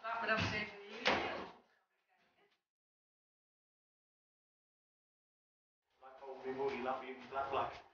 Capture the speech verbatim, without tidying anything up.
Laat me dat eens even heel Plak over memorie, laat me even plak plak.